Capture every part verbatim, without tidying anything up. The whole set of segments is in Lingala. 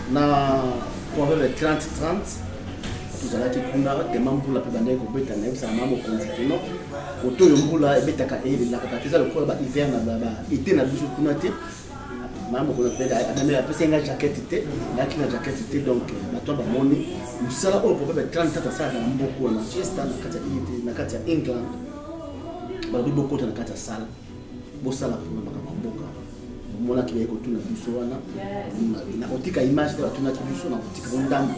na proverbe trente trente tozalaki kuna tema mbula mpe bandaki kobeta nayebisaka mama mokonzi kino koto oyo mbula ebetaka eyelelaka te eza lokola bahiver na ete na biso kuna te mama mokonzi apesi nga jakete te nayaki na jakete te donc bato bamoni mosala oyo proverbe trente trente asalaka na mboka ya manchester na kati ya england balobi bokota na kati ya sale bosala mpona makambo ya mboka omonaki baye kotuna biso wana nakotika image te batunaki biso nakotika ndambo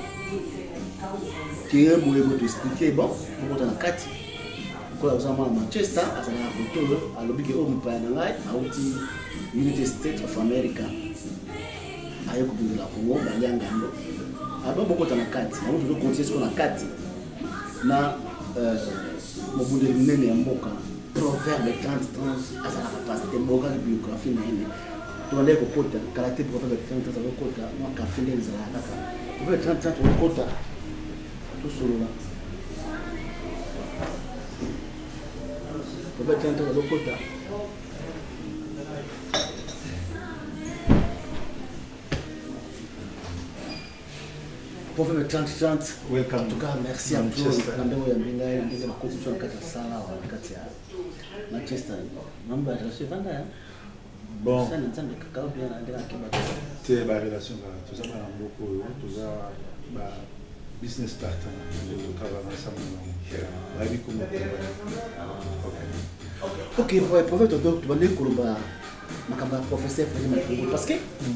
ke boye kotoexplike bon bokota na kati kola oza mwana manchester azalaka koto alobi ke oyo mopaya na ngai auti united states of america aye kobundela kongo balia ngando aba bokota na kati yango tozokontinue siko na kati na mobundeli munene ya mboka proverbe trente trente azalaka pasi te mbokaki biographie na ene tolande kokota kala te proverbe trente trente azokota mwa kafe nde ezalaka kaka proverbe trente trente okota tosolola proverbe trente trente azokota proverbe trente trente en tout cas merci à tous na ndenge ya mbinga ya ndenge bakoti biso na kati ya sala na kati ya Manchester mambo ya relation vanda ya bon ça n'entend que quand bien na ndenge akeba te ba relation ba toza ba mboko oyo toza ba business partner to travailler ensemble ba bi comme OK pour proverbe donc tu vas aller koloba makambo ya professeur Freddy Matungu parce que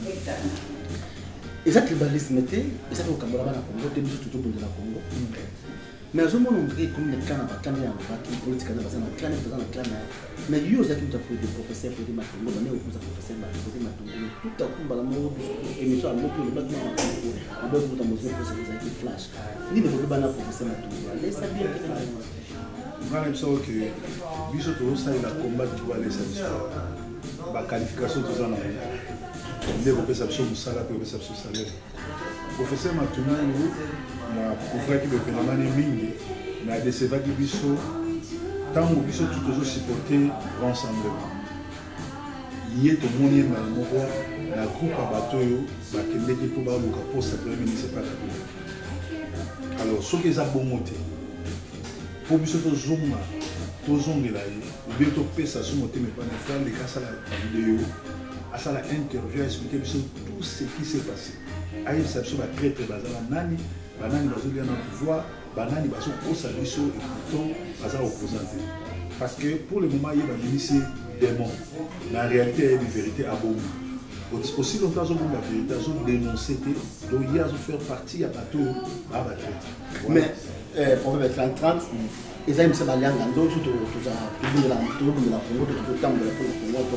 eza tribalisme te eza kokambola bana Congo te biso totobondela Congo mais azomona ondire comme ne clan na baclan ya baki politique na bazana clan na bazana clan mais yo ozaki mutu afo de professeur Freddy Matungu bane okuza professeur Freddy Matungu tout akumba la mo émission à moto le battement na Congo on doit vous montrer que ça eza flash ni ne veut bana professeur Matungu laisse bien que ngana biso que biso to ça il a combat tu vas laisser l'histoire ba qualification to na ndeko pesa biso musala pe pesa biso salaire professeur Matungu na kufraki be phénomène mingi na décevaki biso tango biso tout toujours supporter rassemblement yé to moni na moko na groupe a bato yo ba kendeki po ba luka poste premier ministre pas alors ce que ça bon monter pour biso to zuma to zongela yi be to pesa so monter mais pas na faire les cas la vidéo à ça la interview expliquer tout ce qui s'est passé aïe ça biso ba traître bazala nani banani bazolia na pouvoir banani bazokosa biso et pourtant baza opposante parce que pour le moment il y a des démons la réalité est une vérité à bon aussi longtemps que la vérité a dénoncé donc il y a faire partie à bateau à battre mais proverbe trente trente ils aiment se balayer en dos tout tout ça tout la tout la Congo tout le temps de la Congo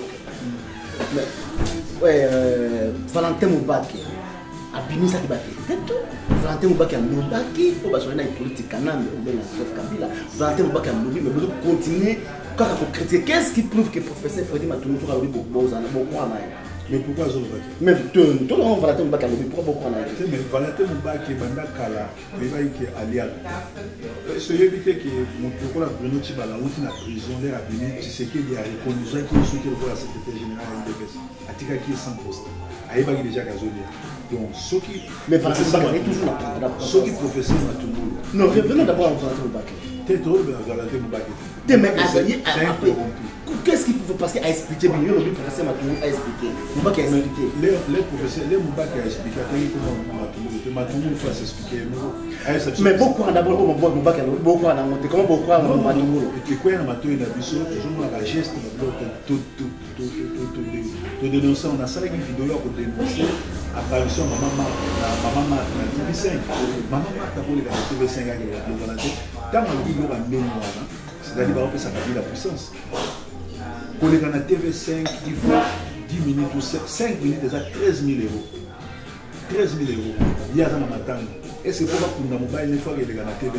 mais ouais Valentin Mubaki abimisa kibaki teto Valentin Mubaki amobaki po basona na politique kanambe obenga Joseph Kabila Valentin Mubaki amobi mais besoin continuer quand on critique qu'est-ce qui prouve que professeur Freddy Matungu sera lui beaucoup za na beaucoup ana mais pourquoi zo Mubaki mais tout tout on Valentin Mubaki amobi pourquoi beaucoup ana mais Valentin Mubaki banda kalaeba ki alial ce yebite que mon pourquoi Bruno Tibala outi na prison les rabini tu sais qu'il y a reconnu ça qui est le la secrétaire général de l'U D P S atika qui est sans poste ayeba déjà gazolia donc ce qui mais Valentin Mubaki est toujours là ce qui professeur Matungu non revenons d'abord à Valentin Mubaki t'es trop bien Valentin Mubaki mais après qu'est-ce qu'il pouvait passer à expliquer bien le professeur Matungu a expliqué Mubaki a expliqué les les professeurs les Mubaki a expliqué comment Matungu Matungu faut s'expliquer mais beaucoup en d'abord au moment Mubaki beaucoup en monté comment beaucoup en Matungu et que quoi en Matungu na biso toujours na geste tout tout tout tout tout dénoncer on a ça qui vidéo pour dénoncer apparition maman maman maman na T V cinq maman maman pour les T V cinq avec le Valentin tant que il aura bien moi c'est-à-dire va ça la puissance pour les na T V cinq il faut dix minutes ou cinq minutes déjà treize mille euros treize mille euros il y a dans ma tante est-ce que pour pas pour na mobile il faut que les na T V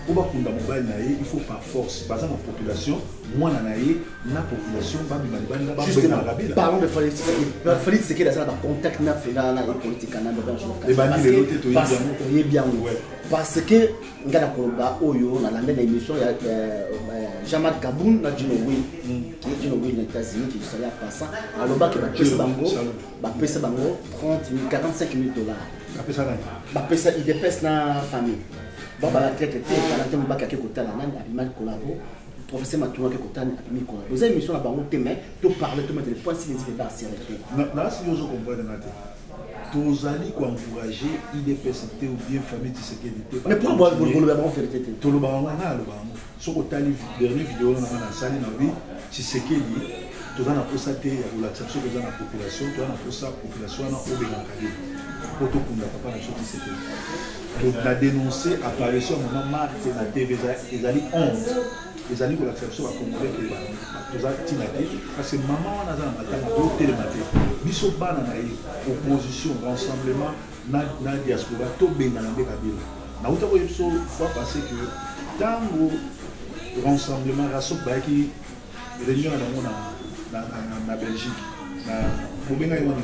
pour bakunda mobile na ye il faut par force baza na population mwana na ye na population ba bimali ba ba justement ba kabila parlons de Félix Félix c'est que la ça contact na fela na politique na ba les bandits les lotés to y bien ouais parce que ngana koloba oyo na lande na émission ya Jean-Marc Kaboun na Djinowi qui est Djinowi aux États-Unis qui s'allait passant aloba que ba pesa bango ba pesa bango trente mille quarante-cinq mille dollars ba pesa na ba pesa il dépasse na famille bon bah la traite était quand on va quelque côté là nan abima collabo professeur Matouma quelque côté abima collabo vous avez émission là bango témoin to parler to mettre les points si les débats s'arrêter na si yo comprendre na te tozali ko encourager I D P S T ou bien famille Tshisekedi mais pour moi le le ba faire tete to lo ba na lo ba so ko tali dernier vidéo na na sali na bi Tshisekedi tozana posate ya la exception que dans la population tozana posa population na obenga kali poto kunda papa na choti Tshisekedi on a dénoncé apparition à moment Marc na T V ils allaient honte ils allaient pour l'acceptation à Congolais que tous a tinaté parce que maman on a dans matanga au télématé biso bana na opposition rassemblement na na diaspora to benga na Kabila na uta ko biso fois passé que tango rassemblement rasso ba ki réunion na na na Belgique na bobenga yoni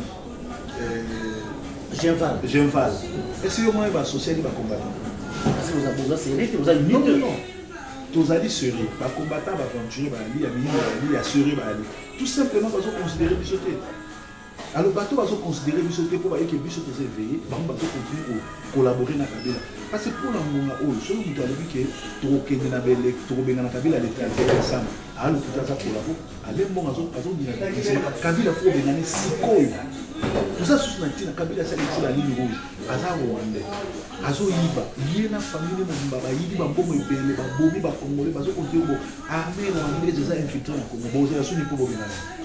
euh Genval. Genval. Est-ce que vous avez associé les combattants? Parce que vous avez besoin de série, vous avez une non, non, non. Tous allez serrer. Les combattants vont aventurer, ils vont assurer. Tout simplement parce qu'on considère les bisotés. Alors, bateau va considérer les bisotés pour voir que les bisotés sont éveillés, on va continuer à collaborer dans la Kabila. Parce que pour la Mona, si vous avez dit que trop que vous avez dit que vous avez dit que vous avez ensemble, alors vous avez collaboré. Allez, moi, je vais vous dire que Kabila faut gagner six couilles. Tout ça, c'est na Kabila c'est la ligne rouge. Aza Rwandais. Azo yiba. Yé na famille mo mbaba yibi ba mbomo ebele ba bobi ba congolais bazo continuer ko armée rwandaise za infiltrer na Congo. Bozo ya suni ko bobina.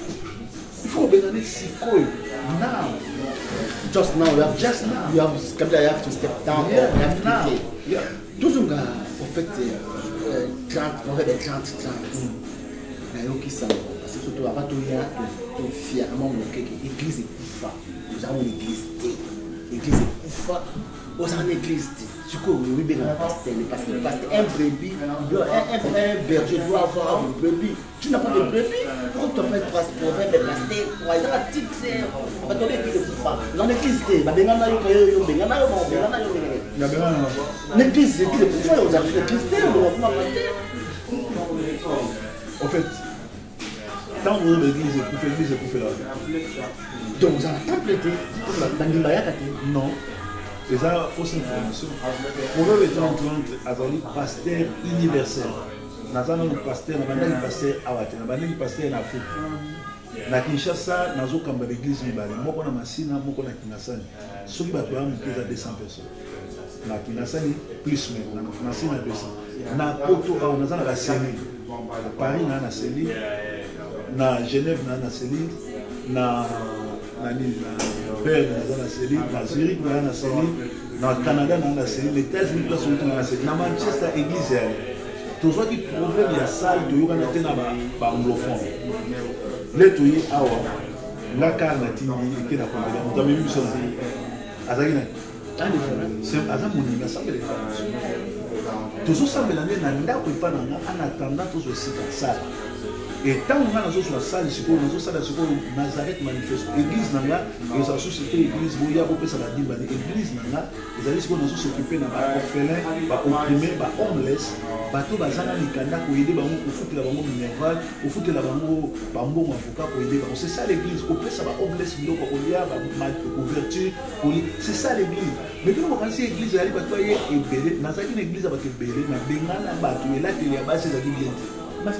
Il faut benane sikoy. Now. Just now, you have just now. You have Kabila, you have to step down. Yeah, you have to now. Yeah. Tous on a en fait trente, on fait des trente trente. Na yo ki ça. Parce que surtout avant tout ya to fièrement montrer que l'église est poufa. Nous avons l'église T. L'église est poufa. Nous avons l'église T. Ce que oui bien le pasteur, parce que le pasteur un brebis, un berger doit avoir un brebis. Tu n'as pas de brebis. Pourquoi tu n'as pas de proverbe de pasteur? Pour être la petite sœur, on va te dire l'église est poufa. Dans l'église T, bah ben on a eu yo ben on a eu bon ben on a eu ben. L'église l'église est poufa. Vous avez l'église T, on va pas pasteur. En fait. Tant que l'église est coupée, l'église est coupée là. Donc vous avez complété non. C'est ça, fausse information. Proverbe trente trente, Azali, pasteur universel. Nazana le pasteur, Nabanda le pasteur Awate, Nabanda le pasteur en Afrique. Na Kinshasa, Nazo Kamba l'église Mibale, Moko na Masina, Moko na Kinasani. Ceux qui battent à deux cents personnes. Na Kinasani, plus même, na Masina deux cents. Na Poto, Nazana la Série. Paris, na la Série. Na Genève na na Céline na na ni na Berne na na Céline na Zurich na na Céline na Canada na na Céline les États-Unis là sont na Céline na Manchester église ya to zo ki problème ya salle to yoka na tena ba ba anglophone le to yi awa la car na tindi ke na ko ba mo tammi biso na azaki na c'est azam moni na sabele to zo sabela na ndako ipa na en attendant to zo sika salle. Et tant qu'on a dans la salle, dans la salle, Nazareth manifeste. L'église n'a pas, et sa société, l'église, il y a beaucoup de l'église n'a pas, les amis qu'on a s'occuper d'un orphelin, d'un opprimé, d'un homeless, bateau bazana mikanda pour aider bango pour foutre la bango minerval, pour foutre la bango bango avocat pour aider bango. C'est ça l'église. Qu'on peut ça va homeless bilo pour il y a couverture pour c'est ça l'église. Mais quand on pense l'église elle va toi et belé, Nazareth une église va te belé, na bengana bateau et là il y a base ça qui bien. Basi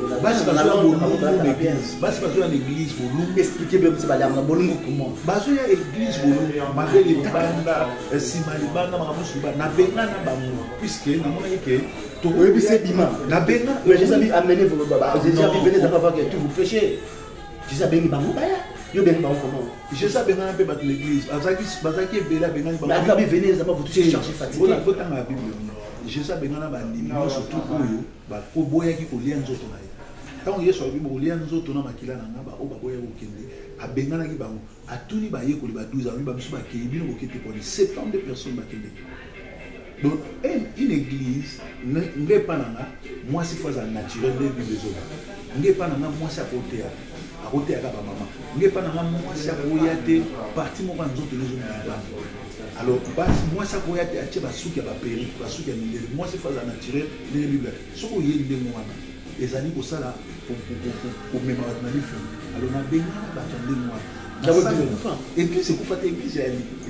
bazo ya l'église bolungu expliquer bien c'est pas là bolungu comment bazo ya église bolungu mabele banda sima libanda makamusu ba na benga na bango puisque na mona yeke to oui c'est bima na benga mais j'ai envie amener vos baba j'ai déjà venez ça pas voir que tout vous péchez j'ai envie bango baya yo benga bango comment j'ai ça benga pe bat l'église azaki bazaki bela benga bango mais après venez ça pas vous toucher chercher fatigué voilà ko tanga bible Jésus a besoin de bandimi surtout oyo ba ko boya ki ko lia nzoto na ye tant Yesu a bi bo lia nzoto na makila na ngaba o ba boya ko kende a bengana ki bango atuni ba ye ko li ba douze ans ba biso ba ke bino ko kete pour soixante-dix personnes ba kende Donc, une église, n'est pas nana, moi c'est fois naturel, les Bibles des autres. N'est pas nana, moi c'est à côté, à côté à la maman. N'est pas nana, moi c'est à côté, parti moi quand nous autres les autres. Alors, moi c'est à côté, à tirer à souki à la péri, à souki à l'île. Moi c'est fois naturel, les Bibles. Ce qu'on y est des mois, les années pour ça là, pour pour mémoire de la fin. Alors, on a bien battu des mois. Et puis c'est pour faire des églises.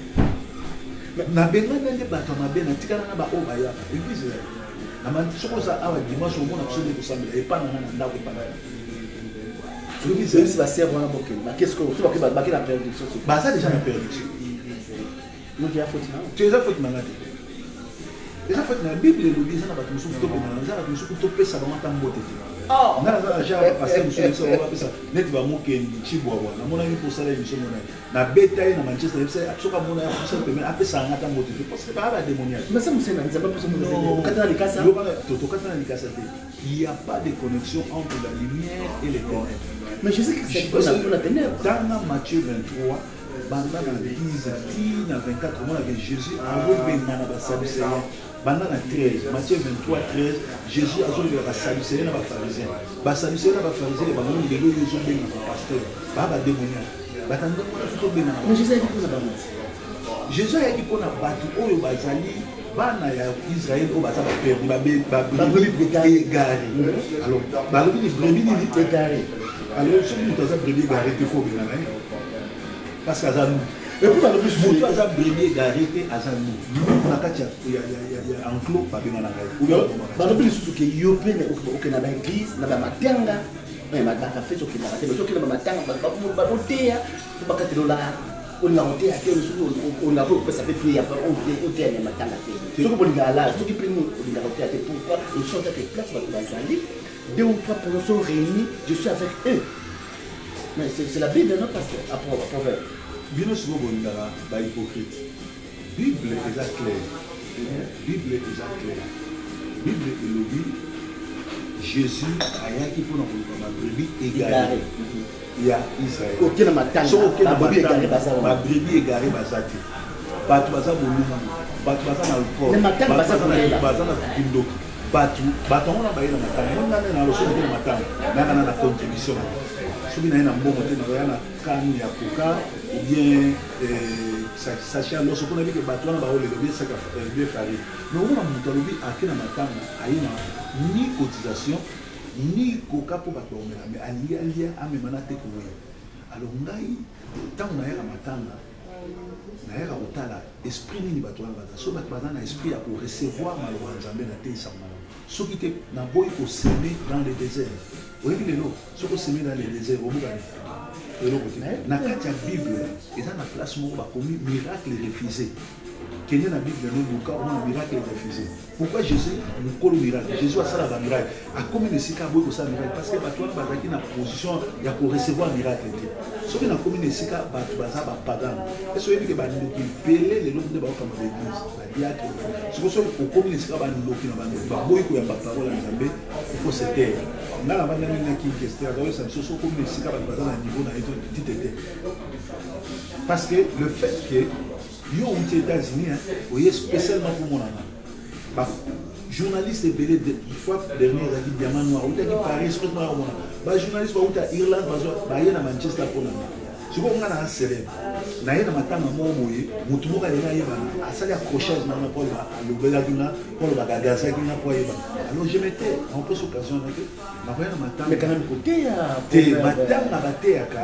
Na benga ndenge bato mabena tikana na ba obaya église na mantisoko za awa dimanche au monde absolument pour sambela et pas na na ndako pas na église c'est va servir na boké mais qu'est-ce que tu vas que ba la prédiction bah ça déjà la prédiction donc il y a faute na tu as faute na ngati déjà faute na bible le dit ça na bato musufu to pena na bato musufu to pesa ba mata mbote oh na na ja passer musufu so ba pesa net ba mokendi chibwa na mona ni pour ça la émission mona na betaille na Manchester F C absolument mona ya pour ça pena apesa ngata mbote parce que ba ba démoniaque mais ça monsieur na nzamba pour ça mona katana likasa to to katana likasa il y a pas de connexion entre la lumière et les ténèbres mais je sais que c'est pour la ténèbres dans Matthieu vingt-trois banda na dix na vingt-quatre mois que Jésus a rebenga na ba sadducéens banda na treize Matthieu vingt-trois treize Jésus a zoli ba sadducéens na ba pharisiens ba sadducéens na ba pharisiens ba moni lelo yo zo benga ba pasteur ba ba démoniaque ba tande mo na futo benga mais Jésus a dit pour la balance Jésus a dit pour na batu oyo bazali bana ya Israël o baza ba perdu ba ba brebis égaré alors ba lobi ni brebis ni égaré alors ce qui doit être brebis égaré il faut bien là parce qu'à nous et puis dans le plus moto à brebis égaré à nous nous na kati ya ya ya enclos ba bien na ngai ou bien ba lobi lisusu ke yope na ok na ba église na ba matanga mais ma ba fait ce qui na te ce qui na ba matanga ba ba botea ba ka telo la on a ôté à quel jour on a repris ça fait plus il y a pas on ôté à matanga ce que bon là ce qui peut nous on a ôté à pourquoi ils sont à des places dans la salle deux ou trois personnes sont réunies je suis avec eux mais c'est la Bible non pasteur à proverbe bino souvent bonda ba hypocrite Bible est claire Bible est claire Bible est le dit Jésus ayaki pour na brebis égaré il y a Israël ok na matanga ba brebis égaré baza ba brebis égaré bazati bato baza boluma bato baza na alcool na matanga baza baza na kindoki bato bato on a ba na matanga on a na loso na matanga na na na contribution soki na ye na mbongo te na oya na kani ya koka ou bien sache ya loso mpona bike bato wana baolelo bien saka bien farine mais omona moto alobi ake na matanga aye na ni cotisation ni koka mpo bato baomela mais alingi alia amemana te koweya alors ngai ntango nayaka matanga nayaka kotala esprit nini bato wana baza so bato baza na esprit ya korecevoir maloba ya nzambe na teisaka malamu soki te naboyi koseme dans le désert oyebi lelo soki oseme dans le désert obukani eloko te na kati ya bible eza na place moko bakomi miracle refusé kende na bible no luka omona miracle refusé pourquoi Jésus mokolo miracle Jésus asala ba miracle akomi na esika aboyi kosala miracle parce que bato wana bazalaki na position ya korecevoir miracle te soki nakomi na esika bato baza bapagan ese oyebi ke bandoki pele lelo nde baokamba baeglise badiatre soki soki okomi na esika bandoki na bandoki baboyi koyamba parole ya nzambe il faut se taire nga na banda mingi na kinkeste azaoyesa biso soki okomi na esika bato baza na niveau na ye tite te parce que le fait que yo outi États-Unis oye spécialement pour mon ana journaliste ebele de fois dernier ezaki diamant noir outaki Paris spécialement mona ba journaliste ba uta Irlande baye na Manchester mpona sikoyo nga na célèbre naye na matanga moko boye motu moko alingi ayebana asali accrochage nanga mpo alobelaki nga mpo alobakagazaki nga mpo ayebana alors je mettais en plus occasion nake nakoya na matanga mais quand même côté te matanga bateyaka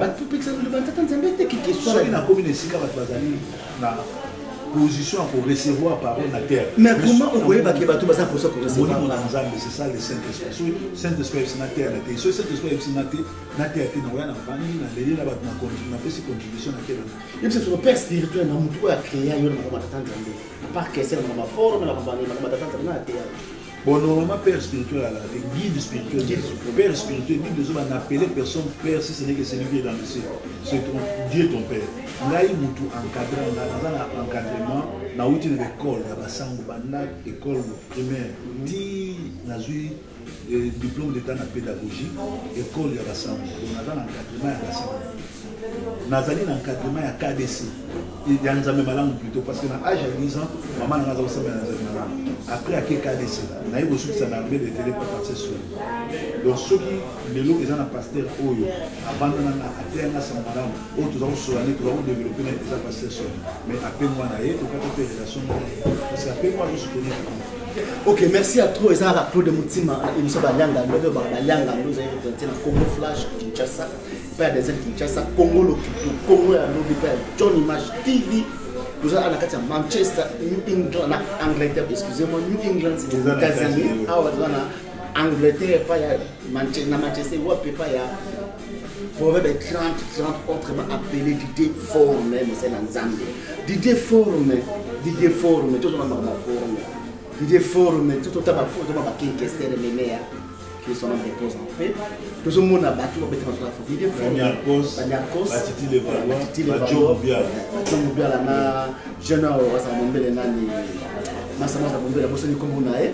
soki nakomi na esika bato bazali na position pour recevoir parole na terre mais comment on peut baquer bateau baza pour ça pour recevoir mon nzambe c'est ça le Saint-Esprit Saint-Esprit c'est na terre na terre so Saint-Esprit c'est na terre na terre te na oya na vandi na leli na bato na continue na pesi contribution na kela et c'est sur le père spirituel na mutu a créé yo na ko matata nzambe par que c'est na forme na ko bana na matata na terre. Bon, normalement, père spirituel, guide spirituel, guide, père spirituel, Bible nous a appelé personne père si ce n'est que celui qui est dans le ciel. C'est ton Dieu ton père. Là, il m'a tout encadré, on a un encadrement, on a eu une école, il y a une école primaire, on a eu un diplôme d'état en pédagogie, école, il y a un encadrement, il y a un encadrement, il y a un encadrement, il y a K D C. il y a un malam plutôt parce que dans l'âge à dix ans, maman n'a pas aussi malam. Après, à quel cas d'essai, on a eu reçu ça dans de télé pour passer sur. Donc, ceux qui, les lots, ils ont un pasteur, avant de faire un malam, autres ont soigné, nous avons développé un pasteur sur. Mais après, moi, on a eu, on a fait des relations. Parce qu'après, moi, je suis connu. Ok, merci à tous. Et ça va Claude Moutima, il me semble que Yanga, nous avons Yanga, nous avons représenté dans Congo Flash, Kinshasa, Père des ailes Kinshasa, Congo Lokitu, Congo Yalobi, Père John Image T V. Nous avons à Manchester, New England, Angleterre, excusez-moi, New England, c'est les États-Unis. Ah, on a Angleterre, pas Manchester, Manchester, ou pas ya. Proverbe trente, trente autrement appelé Didier Formé, mais c'est dans Zambie. Didier Formé, Didier Formé, tout le monde m'a formé. Didier Formé, tout le monde m'a formé, tout le monde m'a qui est le ménère, qui son nom repose en paix. Tout le monde a battu, on peut être sur la photo. Didier Formé, Banyakos, Batiti Levallois, Badjo Moubiala. Badjo Moubiala, na jeune homme, ça m'a montré les nani, ma ça m'a montré la bosse du Communae.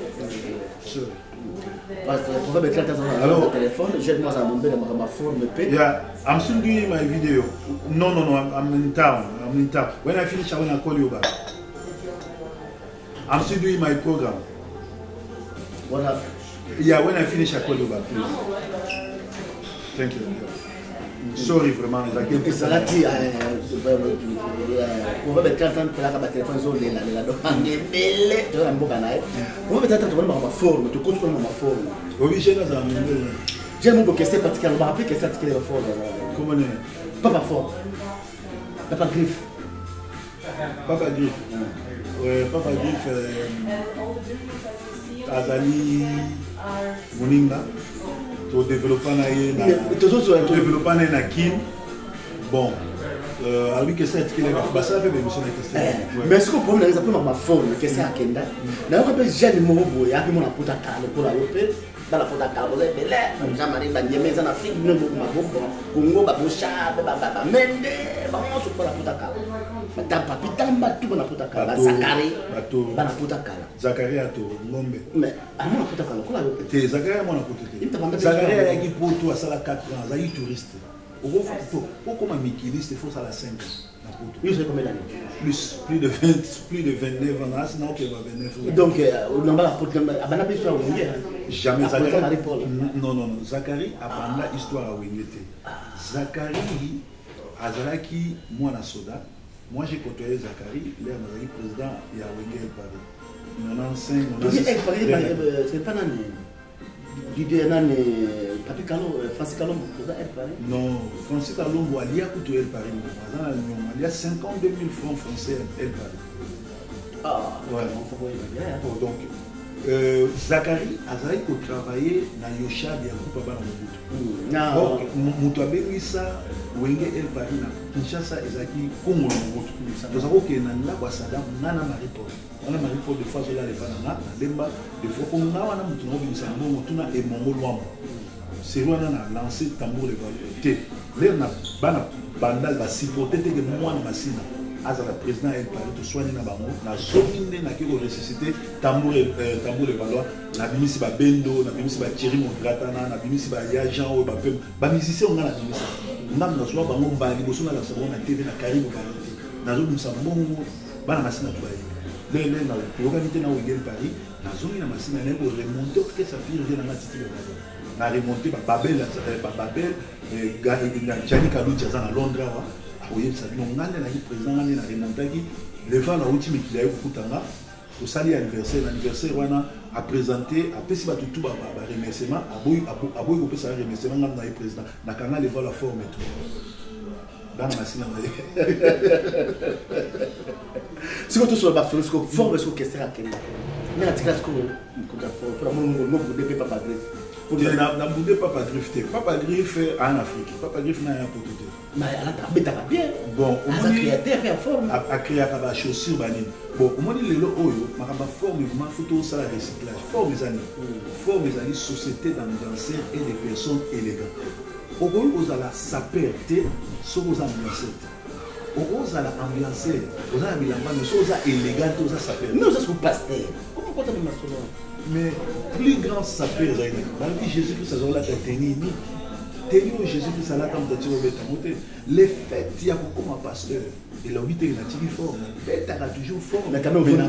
Parce que le proverbe trente ans au téléphone, j'ai moi ça m'a montré ma forme paix. Yeah, I'm still doing my video. No, no, no, I'm in town. I'm in town. When I finish, I will call you back. I'm still doing my program. What happened? Yeah, when I finish, I call you back, please. Thank you. Sorry, vraiment. Et ça là qui proverbe trente ans, tu as un téléphone sur les là, là, donc on est belle. Tu as un bon canal. Proverbe trente ans, tu as ma forme, tu construis ma forme. Oui, j'ai dans un j'ai mon question particulier, je me rappelle que c'est qui est la forme. Comment est? Papa forme. Papa griffe. Papa griffe. Ouais, Papa griffe. Azali Moninga. Tu développes un na Kin. Bon. Euh, lui que c'est qu'il est pas ça avec monsieur na question. Mais ce que problème c'est pour ma forme que c'est à Kenda. Na ko pe jeune mo bo ya ki mo na puta kale pour la yope. Dans la puta kale vous belle. Nous amari ba nyeme za na fi no ma bo Congo ba bosha ba ba ba mende ba mo so pour la puta kale. Madame papi tamba tout na puta kale. Zakari. Ba na puta kale. Zakari ato ngombe. Mais à mo na puta kale ko la yope. Te Zakari mo na puta. Zakari ya ki poto asala quatre ans, za touriste. Au gros, pour comme un Mikiliste, il faut ça la cinq ans. Oui, c'est combien d'années? Plus, plus de vingt, plus de vingt-neuf ans. Sinon, ok, vingt-neuf. Donc, on n'a pas la plus histoire à Wingé. Jamais Zachary. Non, non, non. Zachary a pas l'histoire à Wingé. Zachary, Azaraki, moi, na soda. Moi, j'ai côtoyé Zachary, il est président de Wingé Paris. quatre-vingt-seize, c'est pas l'année. Didier Nane, Papi Kalombo, Francis Kalombo, vous avez parlé? Non, Francis Kalombo, il y a coûté El Paris. Il y a cinquante-deux mille francs français El Paris. Ah, ouais. Bon, donc, euh, Zachary a travaillé dans Yosha de Yakupa Bana Mobutu. Donc, Moutabe Wissa, Wenge El Paris, Kinshasa, Ezaki, Congo Mobutu. Nous avons que Nana Wasada, Nana Marie-Paul. On a Marie-Paul de fois là les banana, Lemba, de fois qu'on a un mouton, on a un mouton, c'est loin on a lancé tambour les valeurs. Là on a bana bandal va supporter que moi na masina. As la président El Paris to soigner na bango, na zomine na kiko ressusciter tambour tambour les valeurs. Na bimisi ba bendo, na bimisi ba Thierry Mongratana, na bimisi ba ya Jean o ba pem. Ba musicien on a na bimisi. Nam na soa bango ba liboso na la seconde na T V na Caribou Variété. Na zo bimisa mbongo bana masina to ayi. Les les na l'organité na Wingel Paris, na zone na machine na pour remonter que ça pire de la titule na remonter ba Babel ba Babel et na Gianni Kalucha za na Londres wa aoye ça non ngane na président ngane na remonter qui le va na ultime qui a eu kutanga au sali anniversaire l'anniversaire wana a présenté a pesi ba tout ba ba remerciement aboy aboy ko pesa remerciement ngam na président na kanga le va la forme tout dans la machine na si vous êtes sur le Barcelone, vous formez ce que c'est à Kenya. Mais la tirage que vous avez pour le moment, vous ne Papa Griff. Pour le moment, Papa Griff. Papa Griff en Afrique. Papa Griff n'a rien pour tout. Mais elle a bien. Bon, on a créé à forme. A créé à chaussure. Bon, on dit le oyo, ma forme, ma photo, ça la recyclage. Forme les années. Forme les années, société dans danseurs et des personnes élégantes. Au bout, vous allez s'aperter, ce que vous avez Oza la ambiancée, oza la bilamba, mais oza élégante, oza sapeur. Mais oza sous pasteur. Comment peut-on dire ça? Mais plus grand sapeur, dans la vie Jésus-Christ, ça doit être unique. tenir au Jésus-Christ à la table de Tirobet, les fêtes, il y a beaucoup de pasteurs. Et la vie est une forme. Bête a toujours forme. Mais quand même, on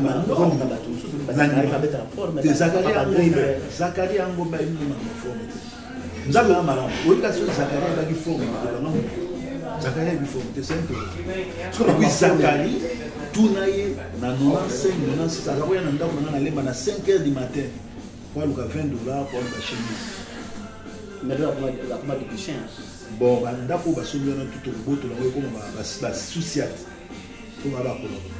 a Zacharie a une forme. Nous avons un malin. Au cas où Zacharie a une forme. Zacharie a une forme. C'est un peu. Zacharie, tout naïe, dans quatre-vingt-cinq, quatre-vingt-six, à cinq heures du matin. Pour le vingt dollars pour la chemise. Mais là, la commande de chien. Bon, d'accord, bah, celui-là, tout au bout, là, comme bah, souciat. Comme là,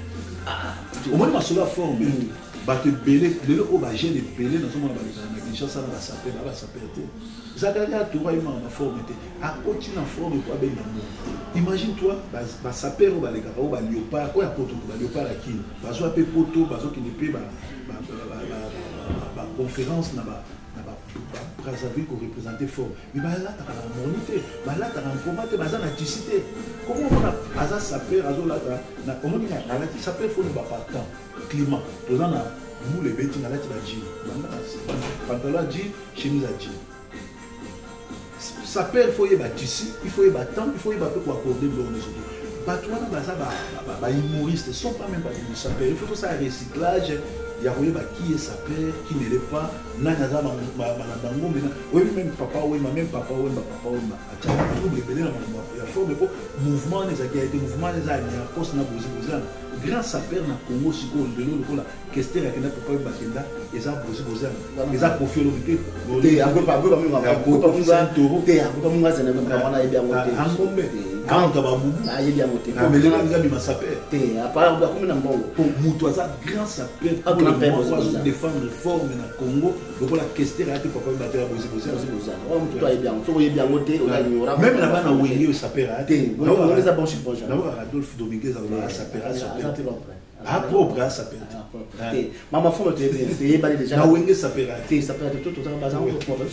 au moins, ma seule forme, bah, te belé, le haut, bah, j'ai des belés dans ce moment, bah, les gens, ça va s'appeler, va s'appeler. Zacharie a tout vraiment en forme. À côté de la forme, quoi, ben, imagine-toi, bah, ça perd, bah, les gars, bah, léopard, quoi, poto, bah, léopard à qui? Bah, soit peu poto, bah, soit qui ne paie, bah, bah, bah, conférence, n'a pas. Brazzaville qui représentait fort. Mais bah là, tu as la monité. Bah là, tu as un combat, tu as la ticité. Comment on a Aza Saper, Azo là, comment on a Saper, il faut ne pas temps. Climat. Tout ça, nous les bêtises, on a la jean. Pantalon jean, chemise à jean. Saper, il faut y avoir tissu, il faut y avoir temps, il faut y avoir peu pour accorder le long. Bah toi, bah humoristes, ne sont pas même pas des sapeurs. Il faut tout ça recyclage. Il y a qui est sapeur, qui ne l'est pas. Nanaza, oui, même papa, oui, même papa, oui, papa, oui, il y a forme de mouvement, les activités, mouvement, les alliés, cause na bosi bosi. Grand sapeur na Congo, si on le lot, la question est que papa oui, bakenda, ils ont bosi bosi. Ils ont confié l'obité. Il y a un peu pas peu même à côté de ça. Il y a un peu moins de même on a bien monté. Quand on va mou, ah il y a monté. Mais les gens ils m'a sapeur. Té, à part on a comme un bon. Pour moutoisa grand sapeur. Pour défendre forme na Congo, donc la question est que papa oui, battre bosi bosi. On toi est bien, on est bien monté, on a ignoré. Même là-bas na Wenge au sapeur. Té, on les a bon chiffon. Là Adolphe Dominguez a sapeur. Ah, propre, ça peut être. Maman, il faut me dire, c'est pas déjà. La Wenge, ça peut être. Ça peut être tout, tout en basant au propre.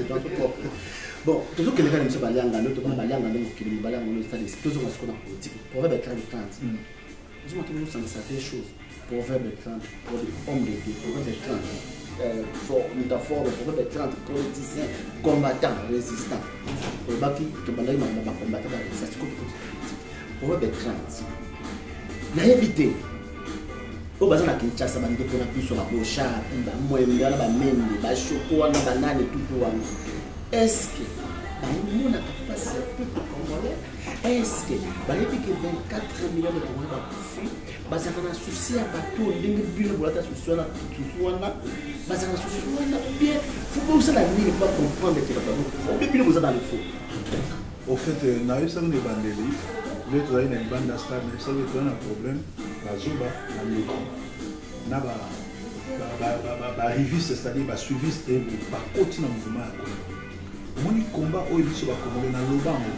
Bon, toujours que les gars ne se balayent en l'autre, on balayent en l'autre, qui ne balayent en l'autre, c'est toujours ce qu'on a politique. Proverbe trente. Je m'en trouve sans certaines choses. Proverbe trente, pour les hommes de Dieu, Proverbe trente. Métaphore, Proverbe trente, politicien, combattant, résistant. Pour le baki, tu vas aller dans le combattant, ça se coupe. Proverbe trente. La habité. Au bazar na Kinshasa bande ko na biso ba bosha ba mwembe na ba mende ba choko na banane tout wana. Est-ce que ba mona capacité peuple congolais est-ce que ba yebi que vingt-quatre millions de Congolais ba kufi ba za kana souci ya bato ndenge bino bolata souci wana souci wana ba za kana souci wana bien faut pas ça la nini pas comprendre que ba faut bino boza dans le faux. Au fait na yo ça ne bandeli vous êtes dans une bande star mais ça veut dire un problème la zoba la micro na ba ba ba ba riviste c'est-à-dire ba suiviste et ba continue mouvement mon combat au biso ba komole na lobango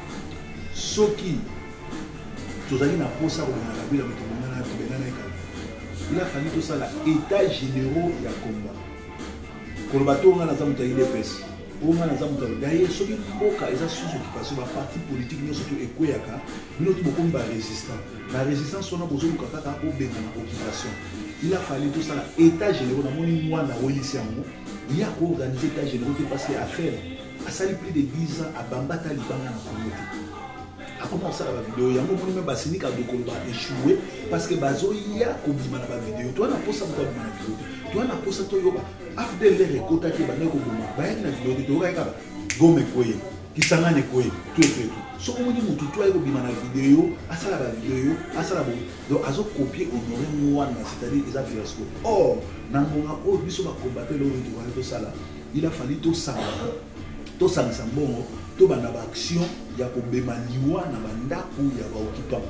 soki tozali na posa ko na bila mutu mona na tibena na ka il a fallu tout ça la état généraux ya combat ko bato nga na zamu ta ile pesa on a d'ailleurs ce qui boka eza sous occupation ba parti politique nous surtout ekoyaka bino to beaucoup ba résistant la résistance on a besoin de kaka ko benga na occupation il a fallu tout ça l'état général na moni moi na welisi yango il y a ko organiser état général qui passer à faire à sali plus de dix ans à bambata libanga na communauté a commencer la vidéo yango moni même basinika de koloba échouer parce que bazo ya ko bima na ba vidéo toi na posa ko bima na vidéo toi na posa to yoba after les récoltes qui va nous bima ba na vidéo de toi ka gome koye kisangane koye tout et tout so ko moni mutu toi yo bima na vidéo asala ba vidéo asala bo donc azo copier honorer mwana c'est-à-dire ils a fait ce or na ngonga o biso ba combattre le to wa to sala il a fallu tout ça tout ça mbongo to bana ba action ya ko bema liwa na bandako ya ba occupant.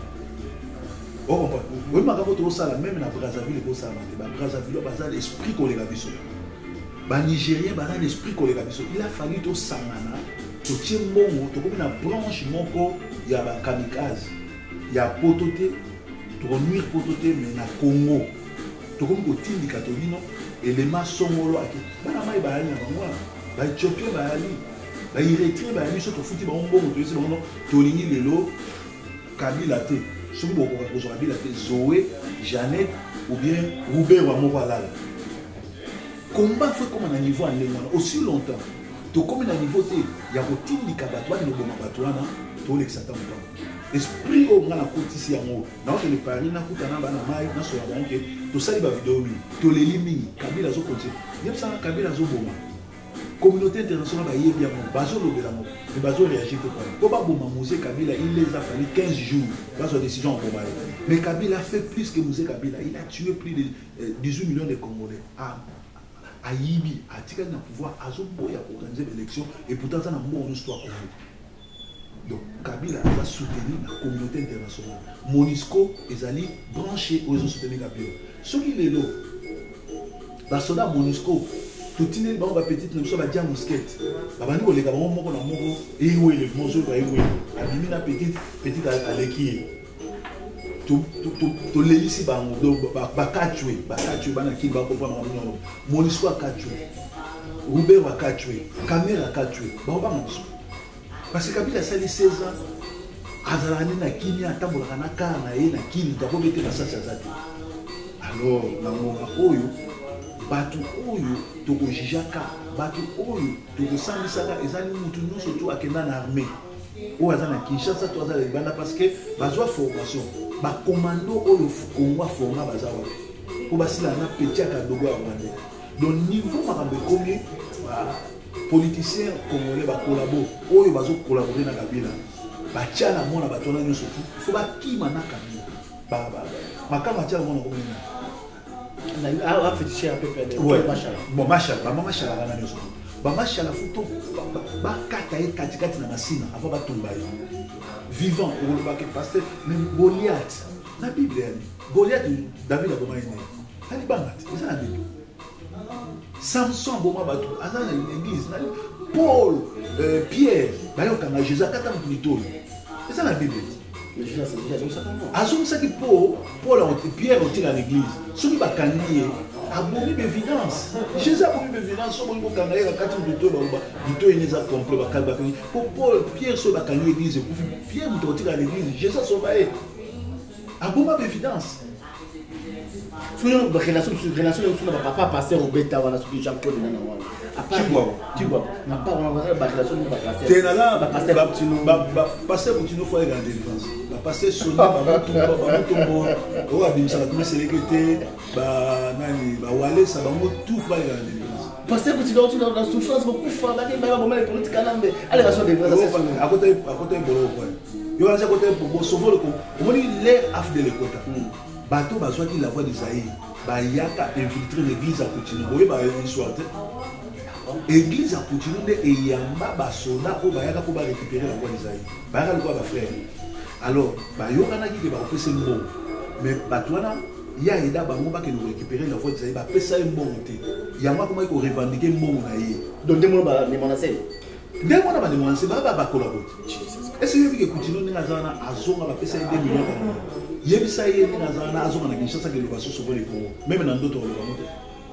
Oh oui ma kapo to sala même na Brazzaville ko sala ba Brazzaville ba za l'esprit ko le biso. Ba Nigérien ba za l'esprit ko le biso. Il a fallu to sangana to tie mbongo to ko na branche moko ya ba kamikaze ya potote to nuire potote mais na Congo. To ko ko tindika to bino élément songolo aki. Bana mai ba ali na bango ba Éthiopien ba ali la Érythrée ba biso to futi ba mbongo to yesi bango to lingi lelo Kabila te soki bokoka kozwa Kabila te Zoé Jeannette ou bien Roubaix wa moko alala combat fait comme à un niveau en ndenge wana aussi longtemps tokomi na niveau te ya kotindika bato wana loboma bato wana tolekisa ntango ntango esprit oyo nga nakotisi yango naokende paris nakutana bana mai nasola banke tosali bavideo mingi toleli mingi kabila azokontinue yebisanga kabila azoboma communauté internationale bayebi yango bazolobela yango me bazoreagir te pana mpo baboma Mose Kabila il les a fallu quinze jours bazwa décision en boma ye mais Kabila a fait plus que Mose Kabila il a tué plus de euh, dix-huit millions de Congolais ah, ayibi atikali na pouvoir azoboya organiser l'élection et pourtant ça na mbo histoire Congo donc Kabila va soutenir la communauté internationale MONUSCO ezali branché aux soutenir Kabila soki lelo basoda MONUSCO tutine bango ba petite na biso ba dia mousquette babandi koleka bango moko na moko ewe le mozo ba ewe abimi na petite petite aleki to to to lelisi bango ba katchwe ba katchwe bana ki ba ko pa na MONUSCO akatchwe Robert akatchwe Kamera akatchwe ba ba moso parce que Kabila sali seize ans azalani na kini atambola na kana ye na kini to ko bete na sasa zati alors na monga oyo batu oyo tokojijaka batu oyo tokosambisaka ezali mutu nyonso to akenda na armée oyo aza na Kinshasa to aza libanda parce que bazwa formation bakomando oyo Kongo aforma baza wapi po basila na petit akadogo ya Rwanda donc niveau makambo ekomi politicien congolais bakolabo oyo bazokolabore na Kabila batia na mona bato wana nyonso tu fo bakima na Kabila makambo atia na mona komena a fétiché un peu près ouais bon machala ba machala bana nyoso ba machala futo ba kata e kati kati na masina avant ba tomba yo vivant au le baké pasteur même Goliath na Bible yani Goliath David a boma ine tali bangati ça na Bible Samson boma batu azana l'église na Paul euh, Pierre ba yo kana Jésus kata mutito ça na Bible azongisaki po Paul Pierre otili à l'église soki bakangi ye abomi d'évidence Jésus abomi d'évidence so bongo kanga ye kati bito ba bito ene za complet bakali bakangi po Paul Pierre so bakangi l'église ekufi Pierre muto otili à l'église Jésus sauva ye aboma d'évidence soki ba relation relation sur ba papa pasteur obeta wana soki Jean Claude nana wana Tigwa Tigwa na pa wana ba relation ba pasteur tenala ba pasteur Butino ba pasteur Butino faut aller en défense ba pasteur Soni ba tombo ba tombo o abimisa ka kuma selekete ba nani ba wale sa bango tout faut aller en défense pasteur Butino tu dans souffrance beaucoup fa ba ba ba mal politique alambe allez relation de vrai à côté à côté bolo quoi yo à côté pour sauver le coup on dit l'air af de l'écota bateau bazwaki la voix d'Isaïe bayaka infiltrer l'église à continuer boye ba histoire église à continuer et yamba basoda o bayaka ko ba récupérer la voix d'Isaïe bayaka le quoi ba frère alors bayokana ki ba opesa mbo mais batwana ya eda bango ba ke récupérer la voix d'Isaïe ba pesa mbo te yamba comment ko revendiquer mbo na ye donc demo ba ni monase demo na ba ni monase ba ba collaborer est-ce que que continuer nga zana azonga ba pesa deux millions yebisa ye ni nazana azonga na Kinshasa ke lobaso souvent les Congo même dans d'autres lobamoto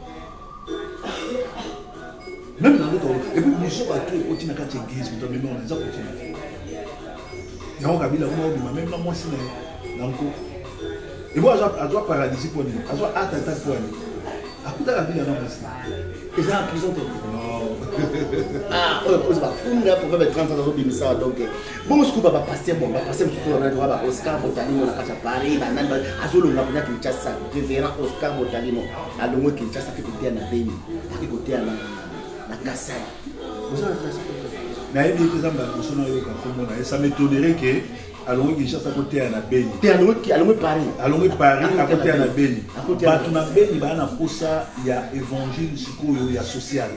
même dans d'autres et puis nous sommes à tout au tina kati église mais même on les a continué ya on Kabila on même moi si na nko et moi a doit paralyser pour nous a doit attaquer pour nous akuta Kabila na moi et ça en prison non ah on va kunga pour faire trente ans bimisa donc bon scoop ba passer bon ba passer sur na droit ba Oscar Botalino na kata Paris ba nan ba azolo na kunya Kinshasa révérend Oscar Botalino alongo Kinshasa ki kotia na Beni ki kotia na na Kasai vous avez fait na yebi que zamba musona yo ka komona et ça m'étonnerait que alongo Kinshasa kotia na Beni te alongo ki alongo Paris alongo Paris à côté na Beni batu na Beni ba na posa ya évangile sikoyo ya social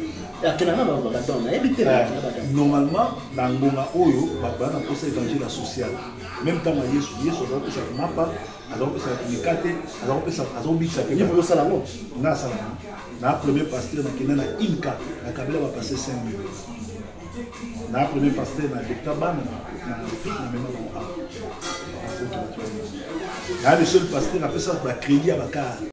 normalement dans ngonga oyo bana posa évangile social même temps à Yesu Yesu va posa mapa alors que ça mikate alors que ça azobisa ke yebo sala ngo na sala na premier pasteur na kinana inka na Kabila va passer cinq mille na premier pasteur na docteur Bana na Afrique na même na le seul pasteur a fait ça ba crédit à Bakar